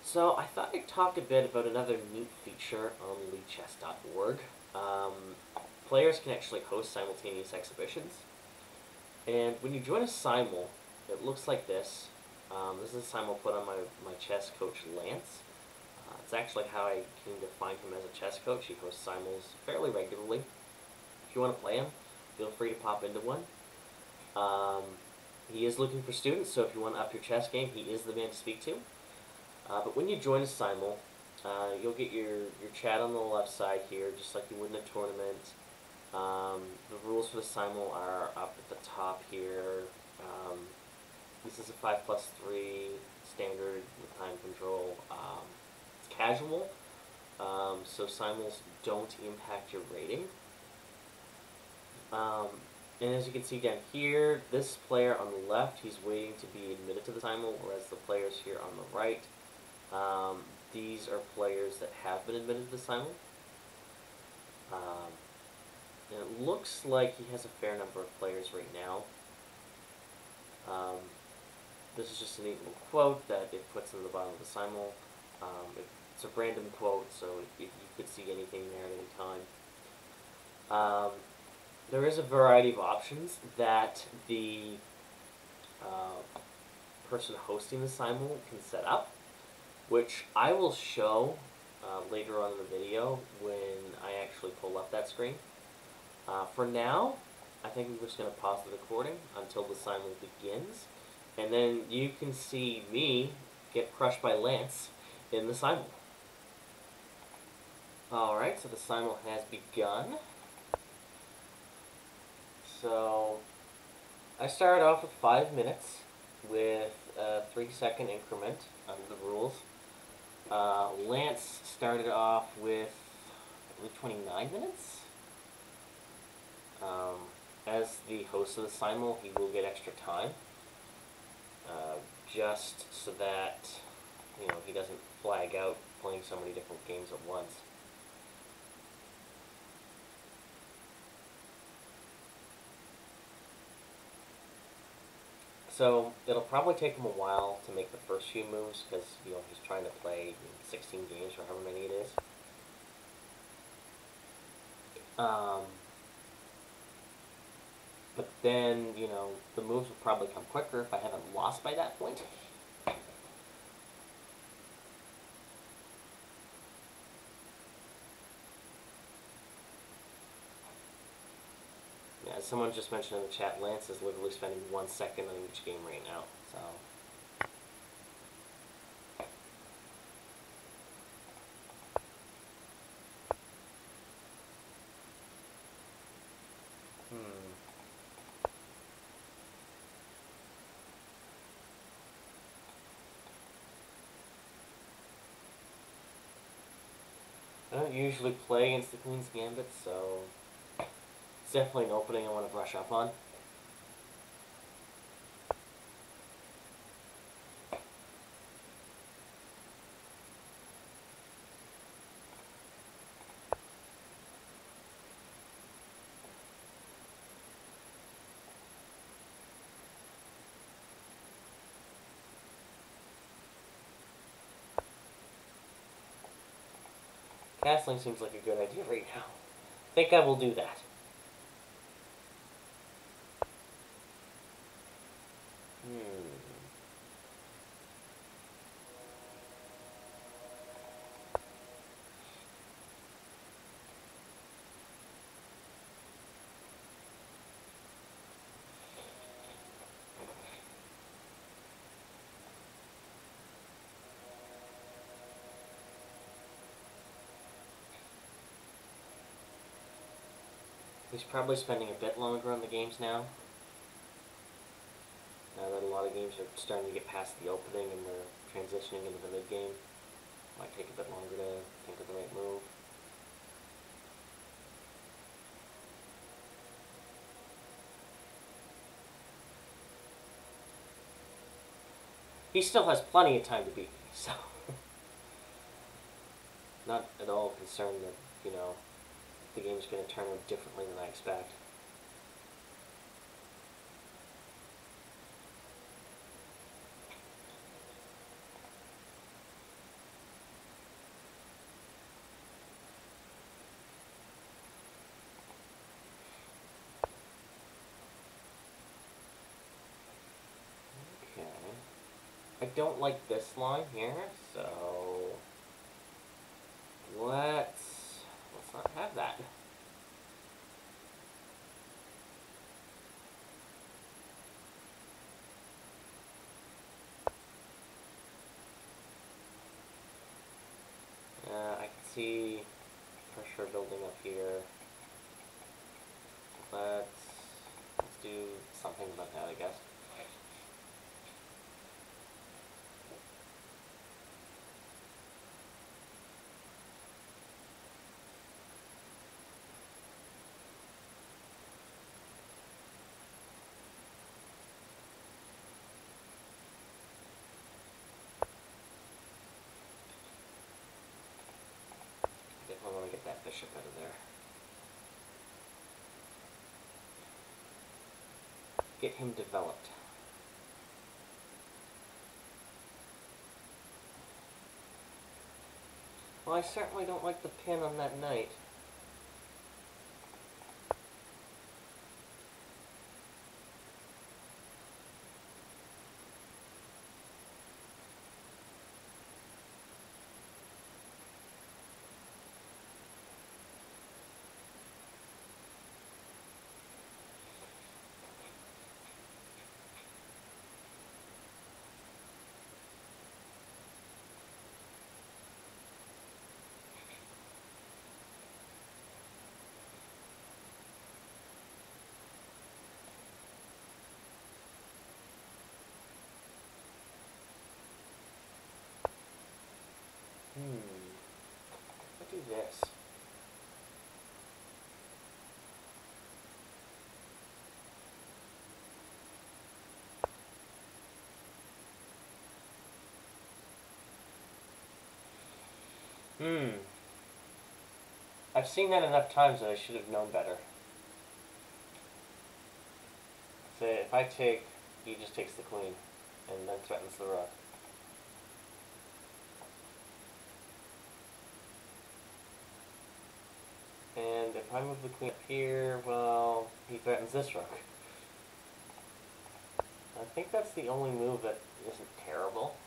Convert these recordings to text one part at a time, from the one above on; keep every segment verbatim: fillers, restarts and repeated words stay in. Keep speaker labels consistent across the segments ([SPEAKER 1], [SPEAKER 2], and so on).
[SPEAKER 1] So I thought I'd talk a bit about another neat feature on lichess dot org. Um, players can actually host simultaneous exhibitions. And when you join a simul, it looks like this. Um, this is a simul put on my, my chess coach, Lance. Uh, it's actually how I came to find him as a chess coach. He hosts simuls fairly regularly. If you want to play him, feel free to pop into one. Um, he is looking for students, so if you want to up your chess game, he is the man to speak to. Uh, but when you join a simul, uh, you'll get your, your chat on the left side here, just like you would in a tournament. Um, the rules for the simul are up at the top here. Um, this is a five plus three standard with time control. Um, it's casual, um, so simuls don't impact your rating. Um, and as you can see down here, this player on the left, he's waiting to be admitted to the simul, whereas the players here on the right, Um, these are players that have been admitted to the simul. Um, and it looks like he has a fair number of players right now. Um, this is just a neat little quote that it puts in the bottom of the simul. Um, it, it's a random quote, so it, it, you could see anything there at any time. Um, there is a variety of options that the uh, person hosting the simul can set up, which I will show uh, later on in the video when I actually pull up that screen. Uh, for now, I think we're just going to pause the recording until the simul begins, and then you can see me get crushed by Lance in the simul. Alright, so the simul has begun. So, I started off with five minutes with a three second increment under the rules. Uh, Lance started off with, I believe, twenty-nine minutes. Um, as the host of the simul, he will get extra time, uh, just so that, you know, he doesn't flag out playing so many different games at once. So it'll probably take him a while to make the first few moves because, you know, he's trying to play sixteen games or however many it is. Um, but then, you know, the moves will probably come quicker if I haven't lost by that point. Yeah, as someone just mentioned in the chat, Lance is literally spending one second on each game right now, so... Hmm. I don't usually play against the Queen's Gambit, so it's definitely an opening I want to brush up on. Castling seems like a good idea right now. I think I will do that. Hmm. He's probably spending a bit longer on the games now. Now that a lot of games are starting to get past the opening and they're transitioning into the mid-game. Might take a bit longer to think of the right move. He still has plenty of time to beat me, so... Not at all concerned that, you know, the game's going to turn out differently than I expect. don't like this line here, so let's let's not have that. Uh, I can see pressure building up here. Let's let's do something about that, I guess. Definitely want to get that bishop out of there. Get him developed. Well, I certainly don't like the pin on that knight. Hmm. Let's do this. Hmm. I've seen that enough times that I should have known better. So if I take, he just takes the queen, and then threatens the rook. And if I move the queen up here, well, he threatens this rook. I think that's the only move that isn't terrible.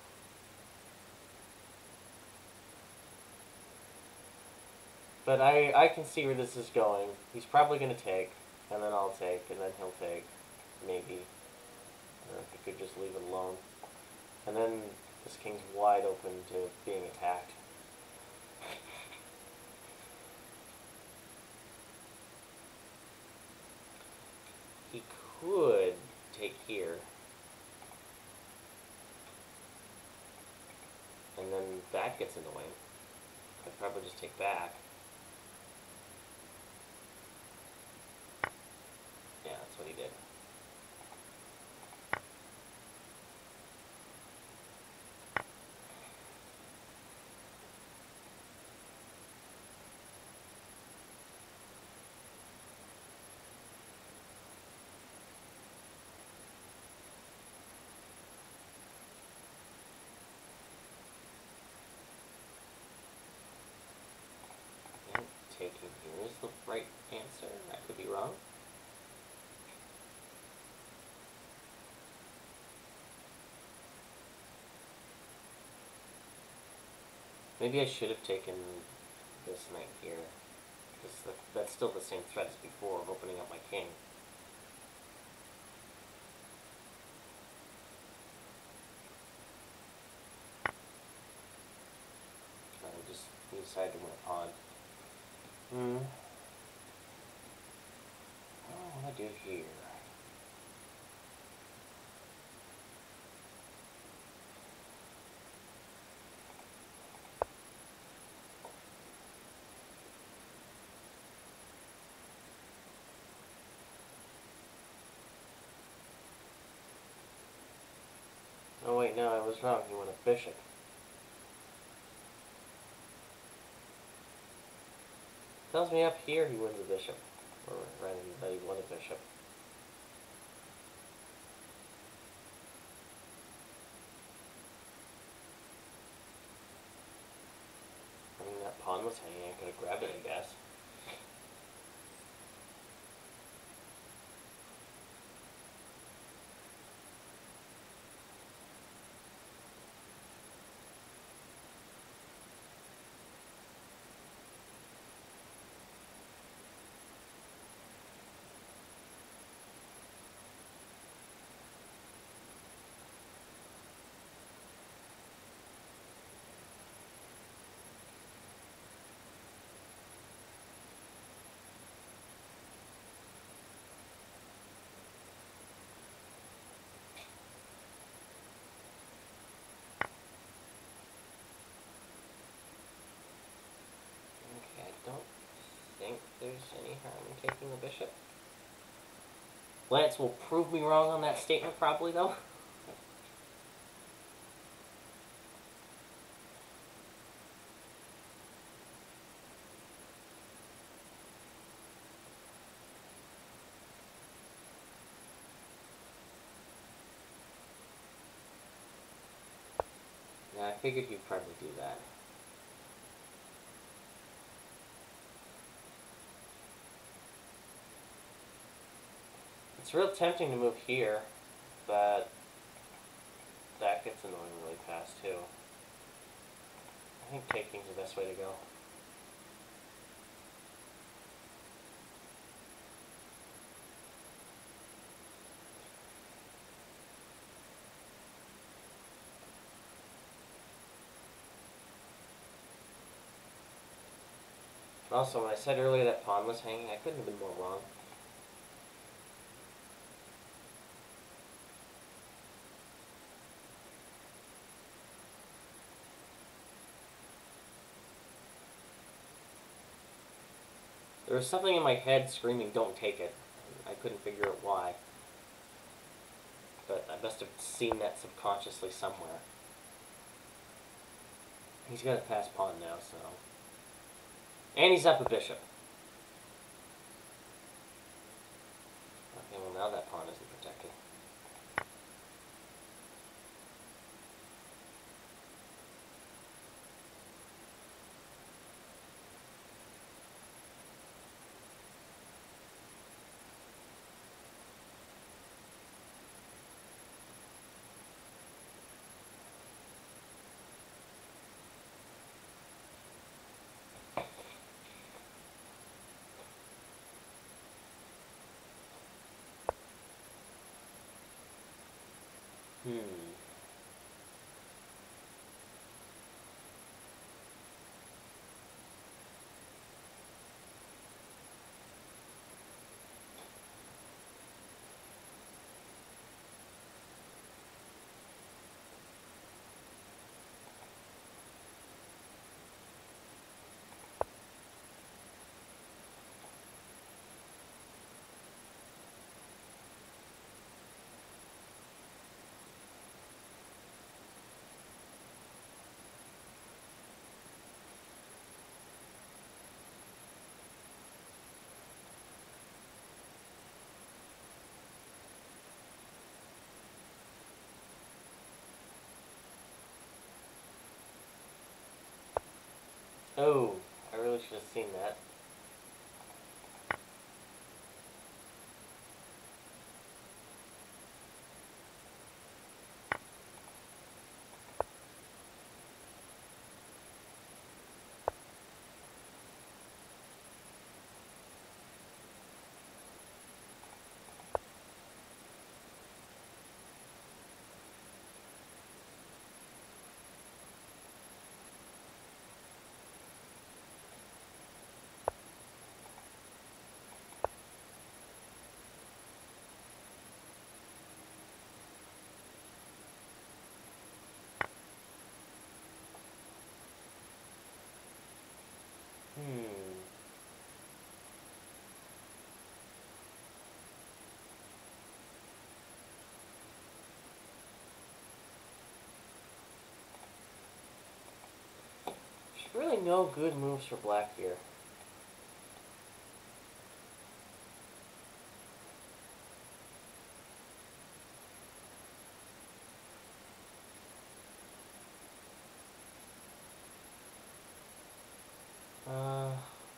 [SPEAKER 1] But I, I can see where this is going. He's probably going to take, and then I'll take, and then he'll take, maybe. Or if he could just leave it alone. And then this king's wide open to being attacked. He could take here. And then that gets in the way. I'd probably just take back. Yeah, that's what he did. Taking here is the right answer. I could be wrong. Maybe I should have taken this knight here. Because that, that's still the same threat as before of opening up my king. I just decided to win a pawn. Hmm. What do I do here? Oh wait, no, I was wrong. He won a bishop. Tells me up here he wins a bishop. Or rather that he won a bishop. I mean, that pawn was hanging. I could have grabbed it, I guess. there's any harm in taking the bishop. Lance will prove me wrong on that statement, probably, though. Yeah, I figured he'd probably do that. It's real tempting to move here, but that gets annoying really fast, too. I think taking's the best way to go. Also, when I said earlier that pawn was hanging, I couldn't have been more wrong. There was something in my head screaming, "Don't take it." I couldn't figure out why. But I must have seen that subconsciously somewhere. He's got a pass pawn now, so... And he's up a bishop. Okay, well now that pawn isn't protected. Hmm. Oh, I really should have seen that. Hmm. There's really no good moves for black here. Uh,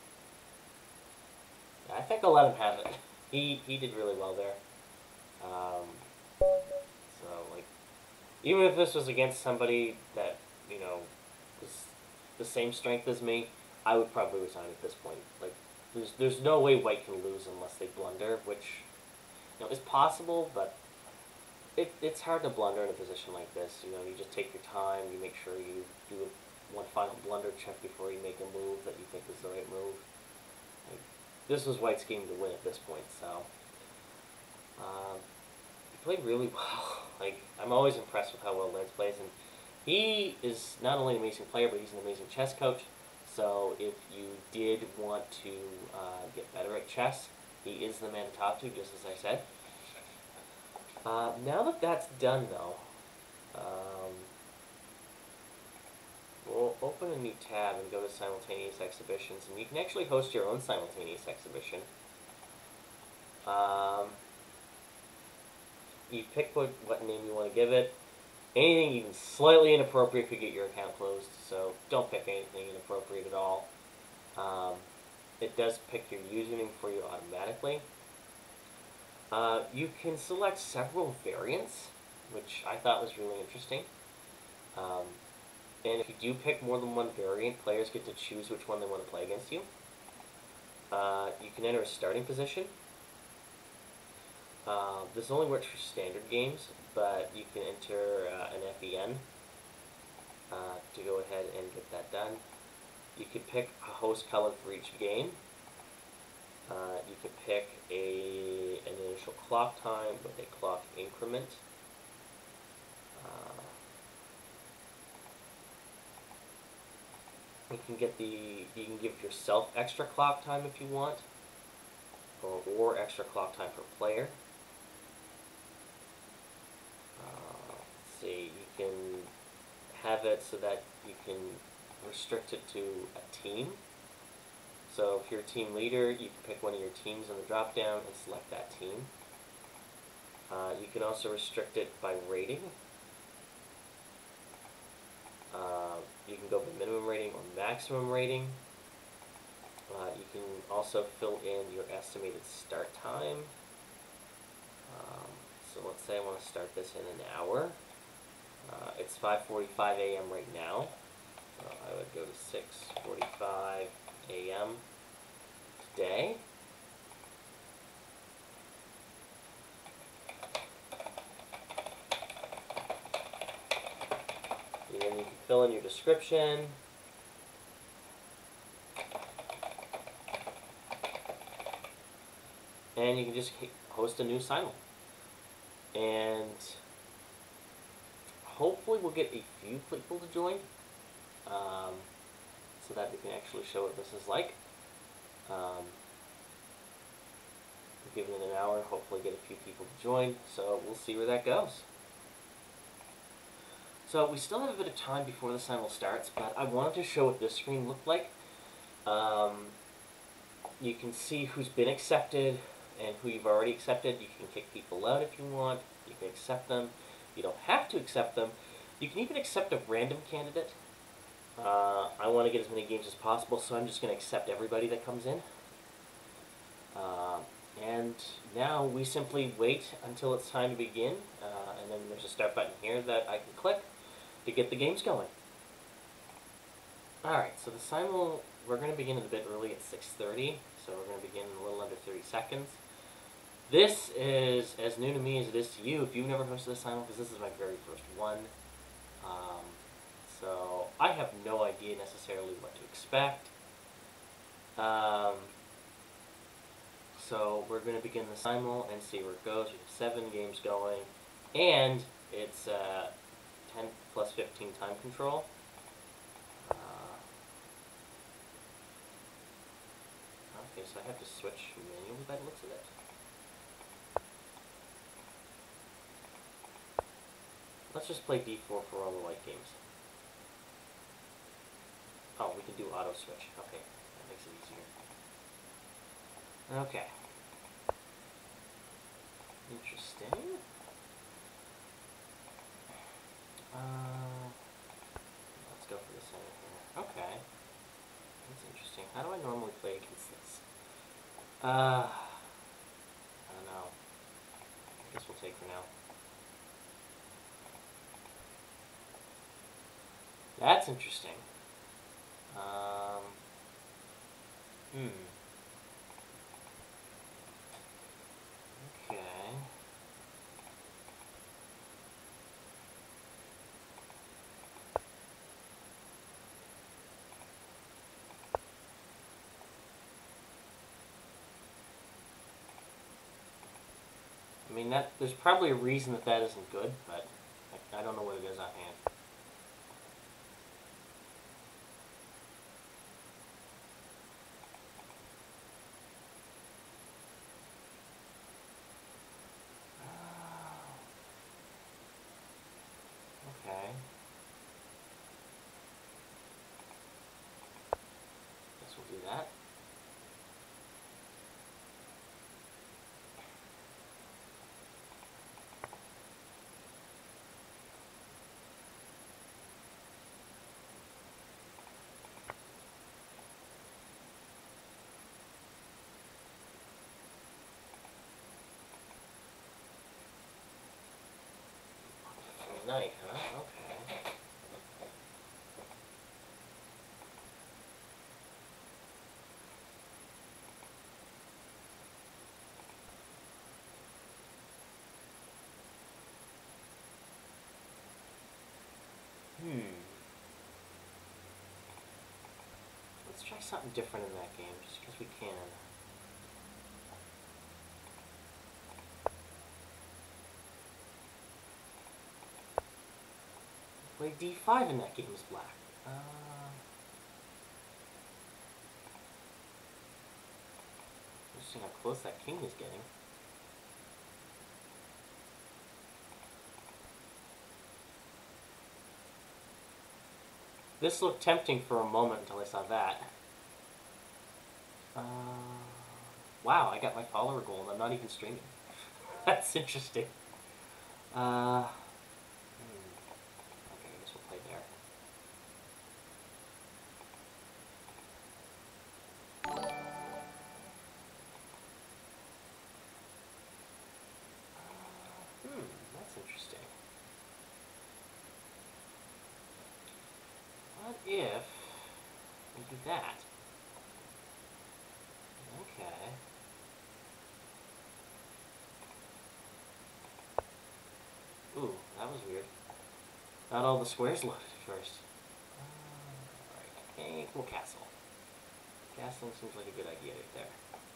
[SPEAKER 1] I think I'll let him have it. He he did really well there. Um, so like, even if this was against somebody that you know was the same strength as me, I would probably resign at this point. Like, there's there's no way White can lose unless they blunder, which you know is possible, but it it's hard to blunder in a position like this. You know, you just take your time. You make sure you do one final blunder check before you make a move that you think is the right move. Like, this was White's game to win at this point, so um, he played really well. Like, I'm always impressed with how well Lance plays, and he is not only an amazing player, but he's an amazing chess coach. So if you did want to uh, get better at chess, he is the man to talk to, just as I said. Uh, now that that's done, though, um, we'll open a new tab and go to simultaneous exhibitions, and you can actually host your own simultaneous exhibition. Um, you pick what, what name you want to give it. Anything even slightly inappropriate could get your account closed, so don't pick anything inappropriate at all. Um, it does pick your username for you automatically. Uh, you can select several variants, which I thought was really interesting. Um, and if you do pick more than one variant, players get to choose which one they want to play against you. Uh, you can enter a starting position. Uh, this only works for standard games, but you can enter uh, an F E N uh, to go ahead and get that done. You could pick a host color for each game. Uh, you could pick a, an initial clock time with a clock increment. Uh, you can get the you can give yourself extra clock time if you want, or, or extra clock time per player. Uh, let's see, you can have it so that you can restrict it to a team. So if you're a team leader, you can pick one of your teams on the drop down and select that team. Uh, you can also restrict it by rating. Uh, you can go by minimum rating or maximum rating. Uh, you can also fill in your estimated start time. Um, so let's say I want to start this in an hour. Uh, it's five forty-five a m right now. So I would go to six forty-five a m today. And then you can fill in your description. And you can just host a new simul. And hopefully we'll get a few people to join, um, so that we can actually show what this is like. Um, we'll give it an hour, hopefully get a few people to join, so we'll see where that goes. So we still have a bit of time before the simul starts, but I wanted to show what this screen looked like. Um, you can see who's been accepted and who you've already accepted. You can kick people out if you want. You can accept them. You don't have to accept them. You can even accept a random candidate. Uh, I want to get as many games as possible, so I'm just going to accept everybody that comes in. Uh, and now we simply wait until it's time to begin, uh, and then there's a start button here that I can click to get the games going. Alright, so the simul, we're going to begin a bit early at six thirty, so we're going to begin in a little under thirty seconds. This is as new to me as it is to you if you've never hosted a simul, because this is my very first one. Um, so I have no idea necessarily what to expect. Um, so we're going to begin the simul and see where it goes. We have seven games going, and it's uh, ten plus fifteen time control. Uh, okay, so I have to switch manually by the looks of it. Let's just play d four for all the white games. Oh, we can do auto switch. Okay, that makes it easier. Okay. Interesting. Uh, let's go for the center here. Okay. That's interesting. How do I normally play against this? Uh, I don't know. I guess we'll take for now. That's interesting. Um, hmm. Okay. I mean, that there's probably a reason that that isn't good, but I, I don't know what it is offhand. do that. Knight, huh? Okay. Hmm. Let's try something different in that game, just because we can. Play d five in that game is black. Uh, interesting how close that king is getting. This looked tempting for a moment until I saw that. Uh, wow, I got my follower goal and I'm not even streaming. That's interesting. Uh, hmm. Okay, I guess we'll play there. Hmm, that's interesting. What if we do that? Okay. Ooh, that was weird. Not all the squares loaded first. Uh, Alright, I think we'll castle. Castling seems like a good idea right there.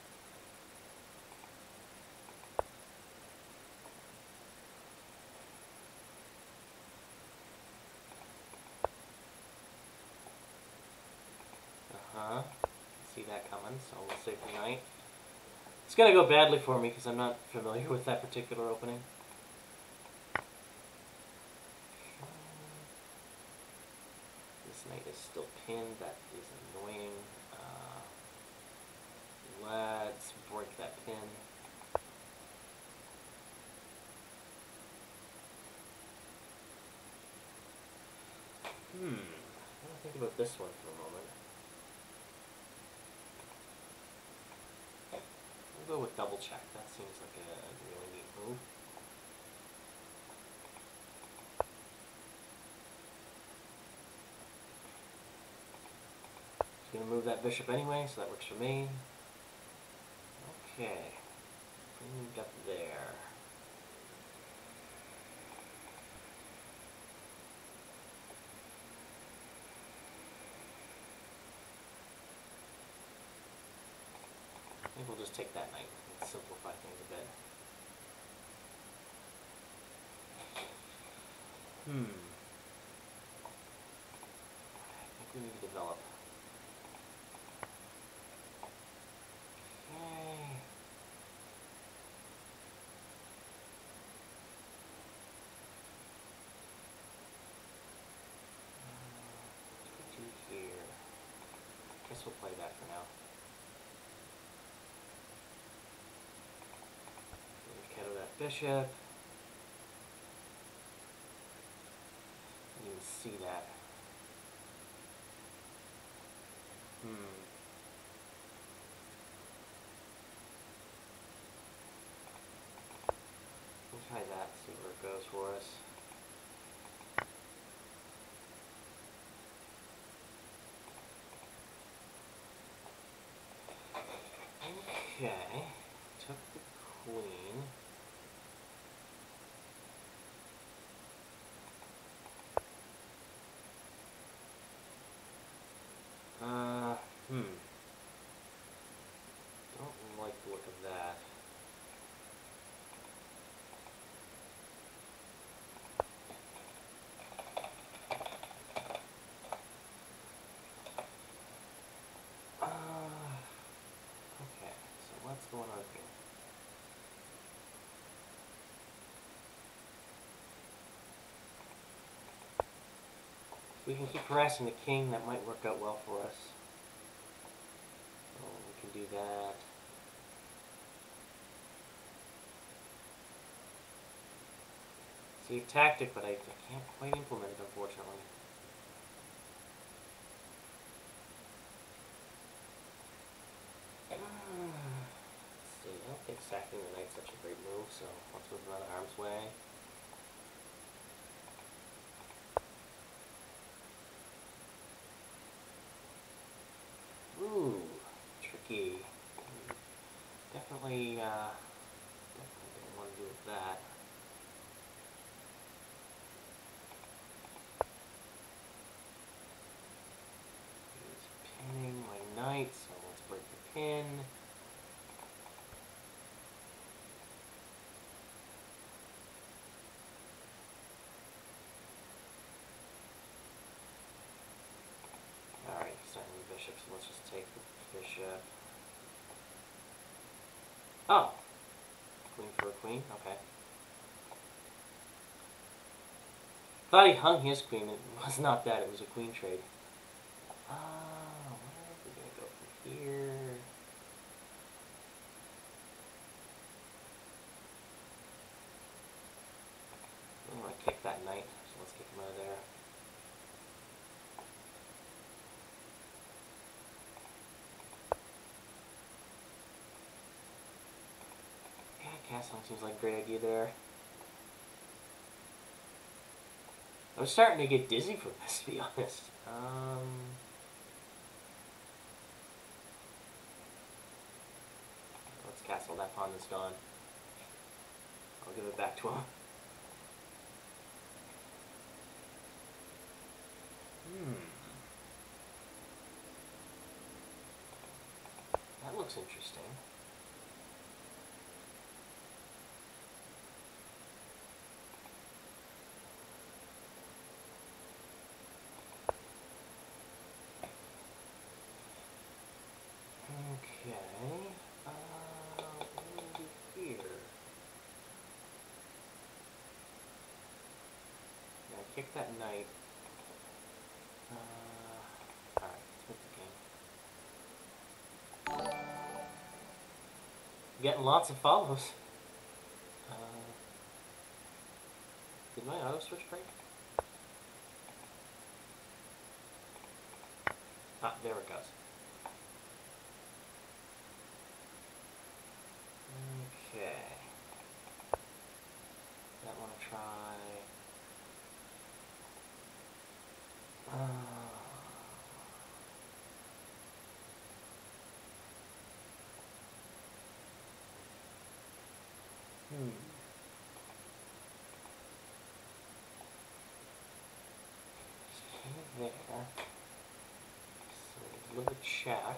[SPEAKER 1] Uh-huh. See that coming, so we'll save the knight. It's gonna go badly for me because I'm not familiar with that particular opening. This knight is still pinned. That is annoying. Uh, let's break that pin. Hmm. I'm gonna think about this one for a moment. We'll go with double check. That seems like a really neat move. Just gonna move that bishop anyway, so that works for me. Okay. Moved up there. I think we'll just take that knight and simplify things a bit. Hmm. I think we need to develop. Okay. Uh, what do we do here? Guess we'll play that for now. Cut out that bishop. You can see that. Hmm. We'll try that, see where it goes for us. Okay. Took the queen. Uh, hmm. Don't like the look of that. Uh, okay, so what's going on here? If we can keep harassing the king, that might work out well for us. do that. See, tactic, but I, I can't quite implement it, unfortunately. Let's see, I don't think sacking the knight's such a great move, so let's move him out of harm's way. Ooh, tricky. Definitely, uh, definitely didn't want to do with that. He's pinning my knight, so let's break the pin. Alright, he's starting the bishop, so let's just take the bishop. Oh! Queen for a queen? Okay. Thought he hung his queen. It was not that. It was a queen trade. Ah, uh, where are we going to go from here? I'm going to kick that knight, so let's kick him out of there. Yeah, castling seems like a great idea there. I was starting to get dizzy from this, to be honest. Um, let's castle that pawn that's gone. I'll give it back to him. Hmm. That looks interesting. Okay, uh, what do we do here? Yeah, kick that knight. Uh, alright, let's make the king. Getting lots of follows. Uh, did my auto switch break? Ah, there it goes. Okay. That want to try. Uh, hmm. Okay, there. So, live a check.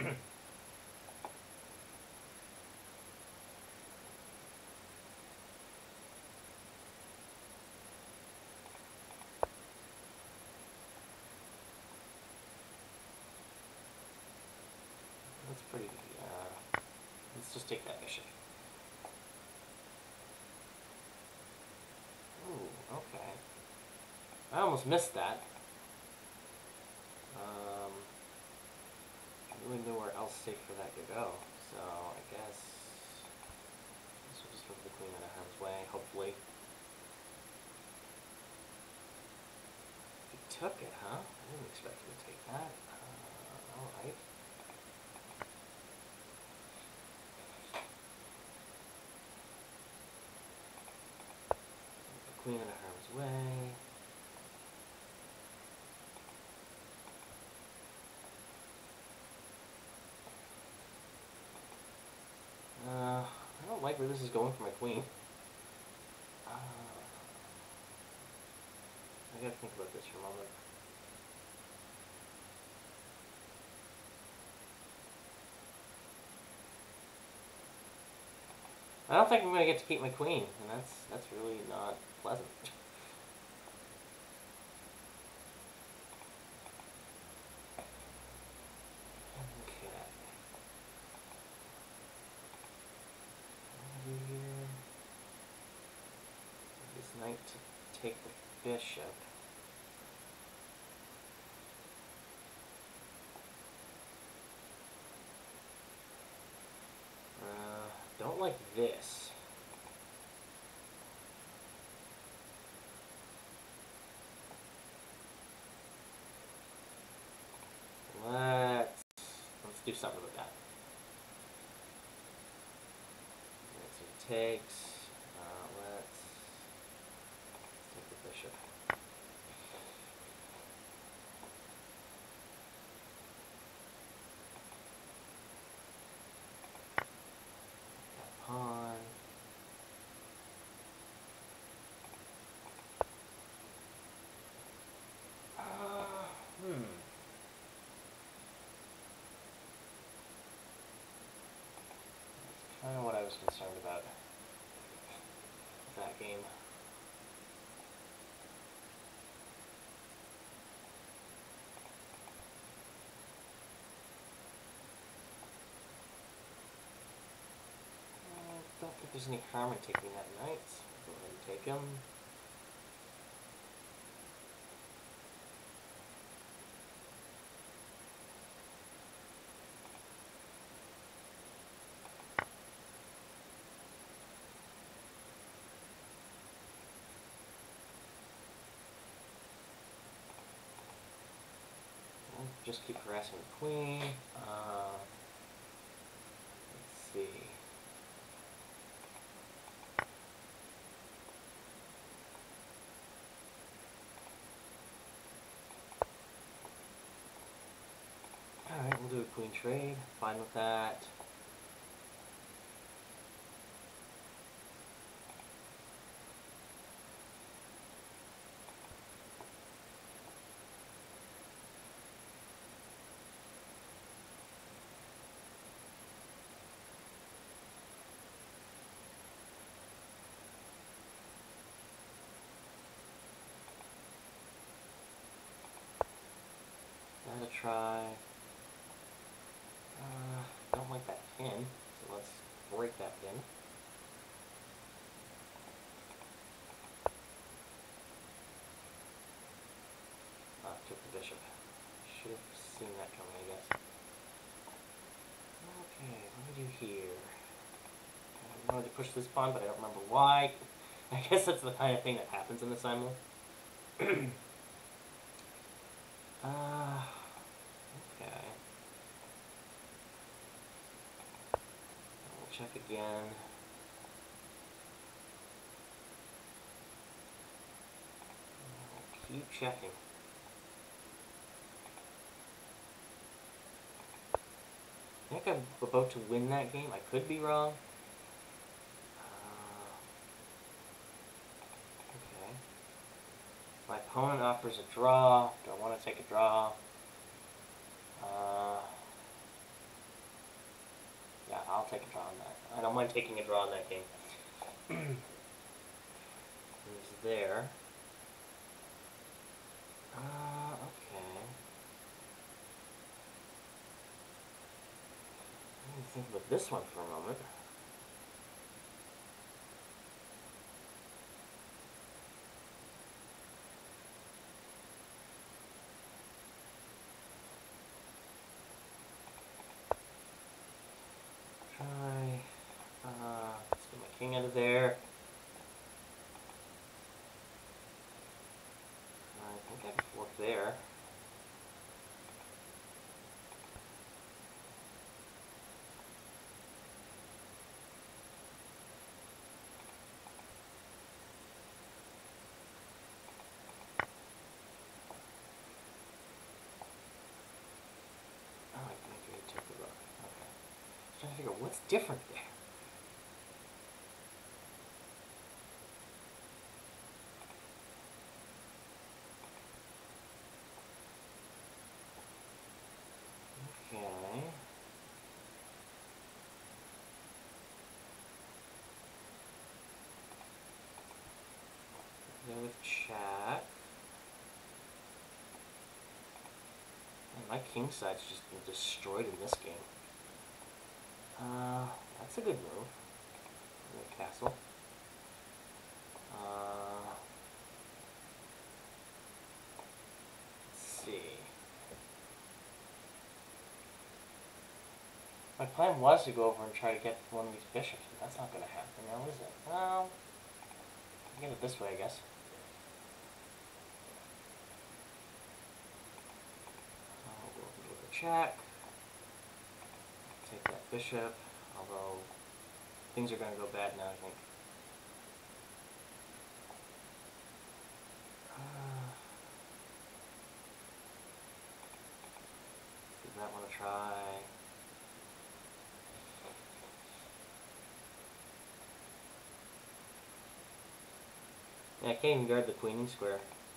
[SPEAKER 1] That's pretty, uh, let's just take that bishop. Ooh, okay. I almost missed that. Um, really nowhere else safe for that to go, so I guess this will just move the queen out of harm's way, hopefully. He took it, huh? I didn't expect him to take that. Uh, alright. Queen out of harm's way. Uh, I don't like where this is going for my queen. Uh, I gotta think about this for a moment. I don't think I'm gonna get to keep my queen, and that's that's really not pleasant. Knight to take the bishop. like this. Let's let's do something with that. Right, so he takes. Uh, let's take the bishop. That pawn. Uh, hmm. That's kind of what I was concerned about with that game. I don't think there's any harm in taking that knight. Go ahead and take him. We'll just keep harassing the queen. Uh, let's see. Alright, we'll do a queen trade. Fine with that. Gotta try. Uh, don't like that pin, so let's break that pin. Uh, took the bishop. Should have seen that coming, I guess. Okay, what do we do here? I wanted to push this pawn, but I don't remember why. I guess that's the kind of thing that happens in the Simul. uh, okay. We'll check again. We'll keep checking. I think I'm about to win that game. I could be wrong. Uh, okay. My opponent offers a draw. Do I want to take a draw? Uh, yeah, I'll take a draw on that. I don't mind taking a draw in that game. Who's there? Uh, okay. Let me think about this one for a moment. Try. Uh, let's get my king out of there. I think I can fork there. Oh, I think I took the rook. Okay. I'm trying to figure out what's different there. Okay. Then with chat. Man, my king side's just been destroyed in this game. Uh, that's a good move. The castle. Uh, let's see. My plan was to go over and try to get one of these bishops, but that's not going to happen now, is it? Well, I'll get it this way, I guess. I'll go with a check. Take that bishop, although things are going to go bad now, I think. Uh, Does that want to try? Yeah, I can't even guard the queening square.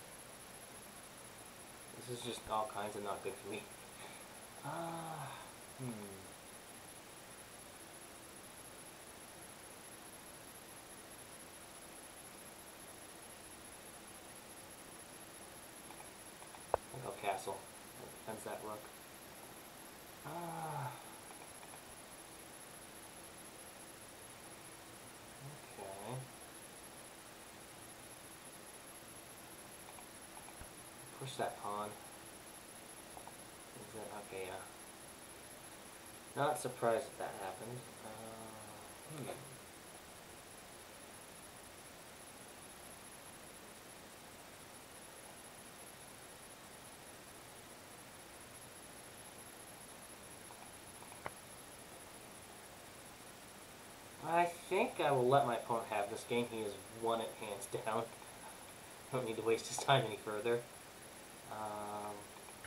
[SPEAKER 1] This is just all kinds of not good for me. Ah, uh, hmm. I'll go castle. That defends that rook. Ah. Okay. Push that pawn. Is that okay? Yeah. Not surprised that that happened. Uh, hmm. I think I will let my opponent have this game. He has won it hands down. Don't need to waste his time any further. Um,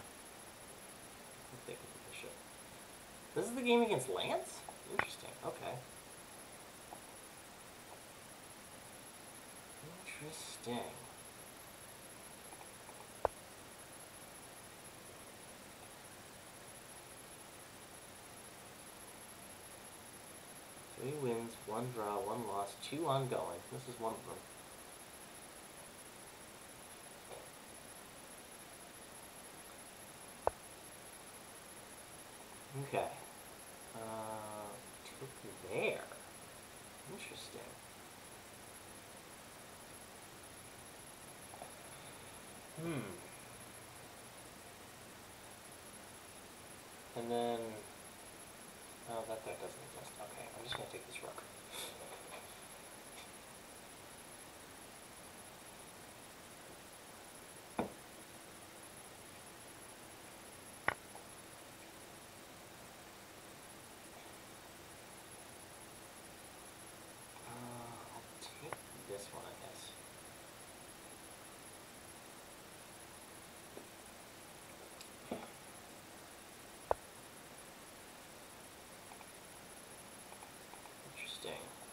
[SPEAKER 1] I'll take the bishop. This is the game against Lance? Interesting. Okay. Interesting. Three wins, one draw, one loss, two ongoing. This is one of them. Okay. Uh, took there. Interesting. Hmm. And then... Oh, that that doesn't exist. Okay, I'm just going to take this rook. This one, I guess. Interesting.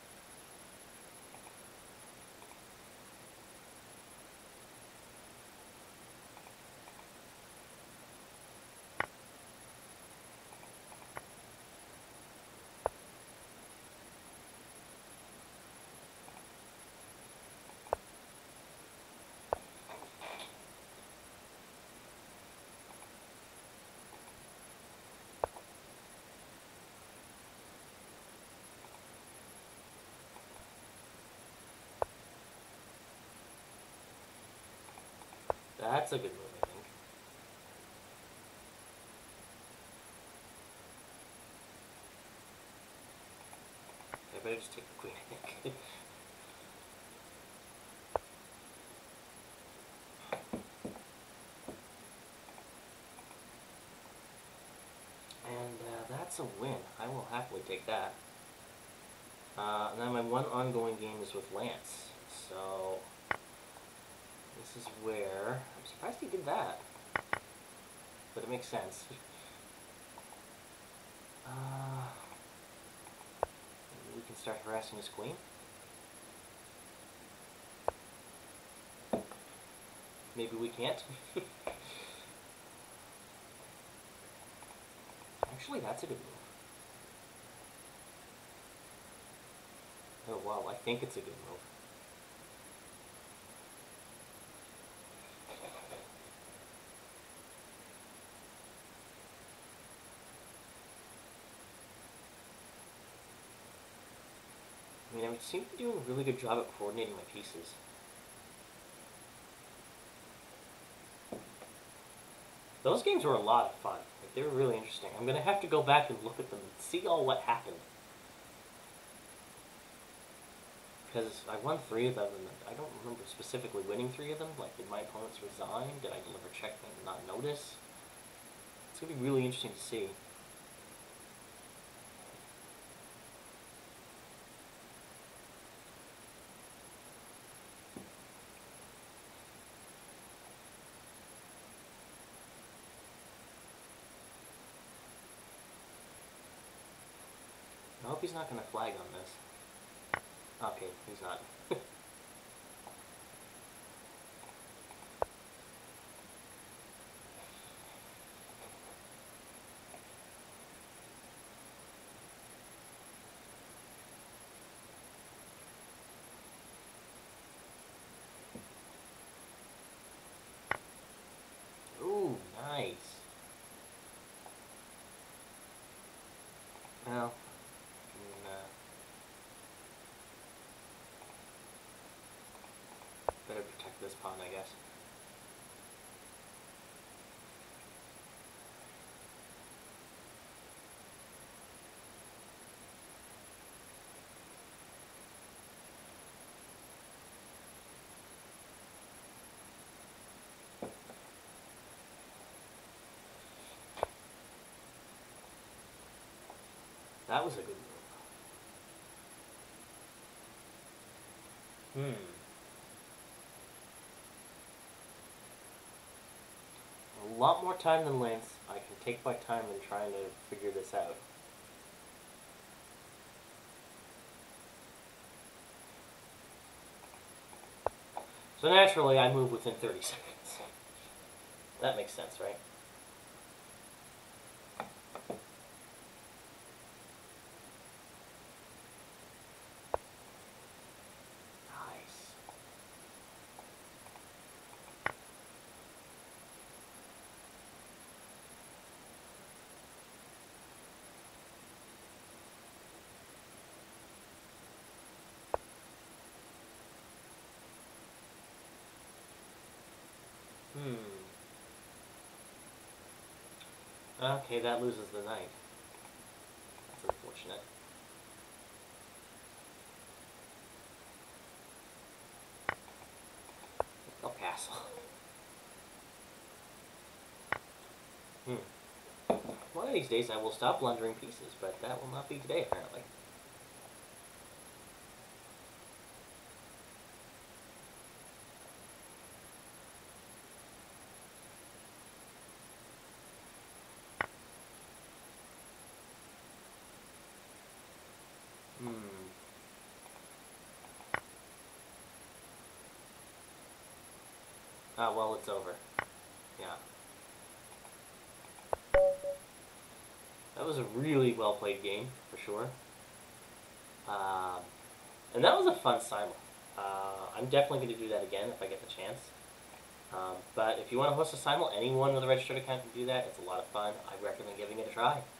[SPEAKER 1] That's a good move, I think. I better just take the queen, I think. And uh, that's a win. I will happily take that. Uh, and then my one ongoing game is with Lance. So... this is where... I'm surprised he did that. But it makes sense. Uh, maybe we can start harassing his queen. Maybe we can't. Actually, that's a good move. Oh, wow, I think it's a good move. I mean, I seem to be doing a really good job at coordinating my pieces.
[SPEAKER 2] Those games were a lot of fun. Like, they were really interesting. I'm gonna have to go back and look at them and see all what happened. Because I won three of them, and I don't remember specifically winning three of them. Like, did my opponents resign? Did I deliver checkmate and not notice? It's gonna be really interesting to see. I hope he's not gonna flag on this. Okay, he's not. Ooh, nice. Well, mm, uh, better protect this pawn, I guess. That was a good move. Hmm. A lot more time than length. I can take my time in trying to figure this out. So naturally, I move within thirty seconds. That makes sense, right? Nice. Hmm. Okay, that loses the knight. That's unfortunate. I'll castle. Hmm. One of these days I will stop blundering pieces, but that will not be today, apparently. Hmm. Ah, well, it's over. Yeah. That was a really well played game, for sure. Um, and that was a fun simul. Uh, I'm definitely going to do that again if I get the chance. Um, but if you want to host a simul, anyone with a registered account can do that. It's a lot of fun. I recommend giving it a try.